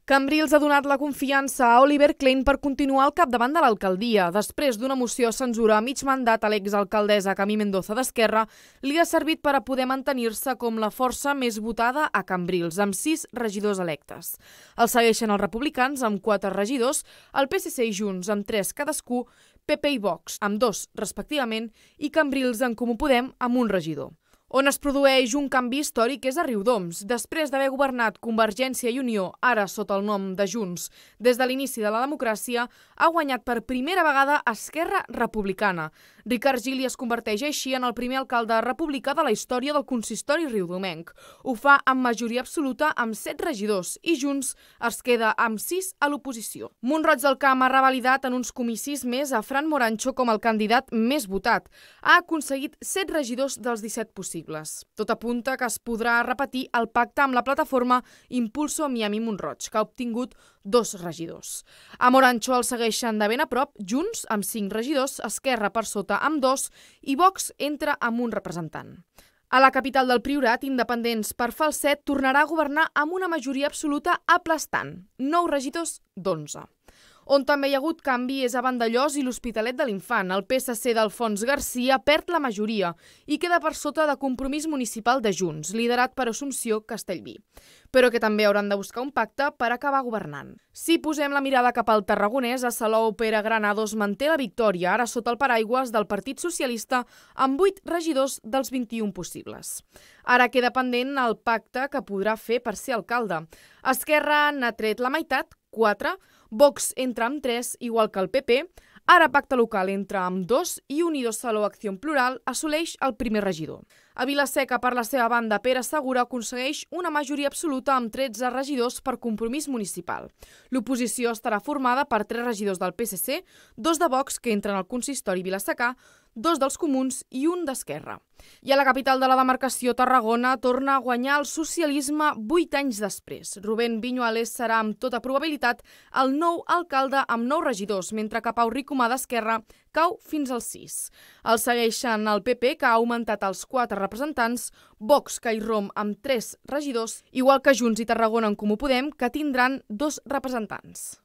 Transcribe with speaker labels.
Speaker 1: Cambrils ha donat la confiança a Oliver Klein per continuar al capdavant de l'alcaldia. Després d'una moció de censura a mig mandat a l'exalcaldessa Camí Mendoza d'Esquerra, li ha servit per a poder mantenir-se com la força més votada a Cambrils, amb 6 regidors electes. El segueixen els republicans, amb 4 regidors, el PSC i Junts, amb 3 cadascú, PP i Vox, amb 2 respectivament, i Cambrils en Comú Podem, amb 1 regidor. On es produeix un canvi històric és a Riudoms. Després d'haver governat Convergència i Unió, ara sota el nom de Junts, des de l'inici de la democràcia, ha guanyat per primera vegada Esquerra Republicana. Ricard Gili es converteix així en el primer alcalde republicà de la història del consistori riudomenc. Ho fa amb majoria absoluta amb 7 regidors i Junts es queda amb 6 a l'oposició. Mont-Roig del Camp ha revalidat en uns comicis més a Fran Morancho com el candidat més votat. Ha aconseguit 7 regidors dels 17 possibles. Tot apunta que es podrà repetir el pacte amb la plataforma Impulso Miami Mont-Roig, que ha obtingut 2 regidors. A Morancho el segueixen de ben a prop Junts, amb 5 regidors, Esquerra per sota amb 2 i Vox entra amb 1 representant. A la capital del Priorat, Independents per Falset tornarà a governar amb una majoria absoluta aplastant, 9 regidors d'11. On també hi ha hagut canvi és a Vandellòs i l'Hospitalet de l'Infant. El PSC d'Alfons Garcia perd la majoria i queda per sota de Compromís Municipal de Junts, liderat per Assumpció Castellví, però que també hauran de buscar un pacte per acabar governant. Si posem la mirada cap al tarragonès, a Salou Pere Granados manté la victòria, ara sota el paraigües del Partit Socialista, amb 8 regidors dels 21 possibles. Ara queda pendent el pacte que podrà fer per ser alcalde. Esquerra n'ha tret la meitat, 4, Vox entra amb 3, igual que el PP, ara Pacte Local entra amb 2 i Unidos Salou Acció Plural assoleix el primer regidor. A Vila-seca, per la seva banda, Pere Segura aconsegueix una majoria absoluta amb 13 regidors per Compromís Municipal. L'oposició estarà formada per 3 regidors del PSC, 2 de Vox, que entren al consistori vilassecà, 2 dels Comuns i 1 d'Esquerra. I a la capital de la demarcació, Tarragona, torna a guanyar el socialisme 8 anys després. Rubén Viñuales serà amb tota probabilitat el nou alcalde amb 9 regidors, mentre que Pau Ricomà d'Esquerra cau fins als 6. El segueixen el PP, que ha augmentat els 4 representants, Vox, que hi romp amb 3 regidors, igual que Junts i Tarragona en Comú Podem, que tindran 2 representants.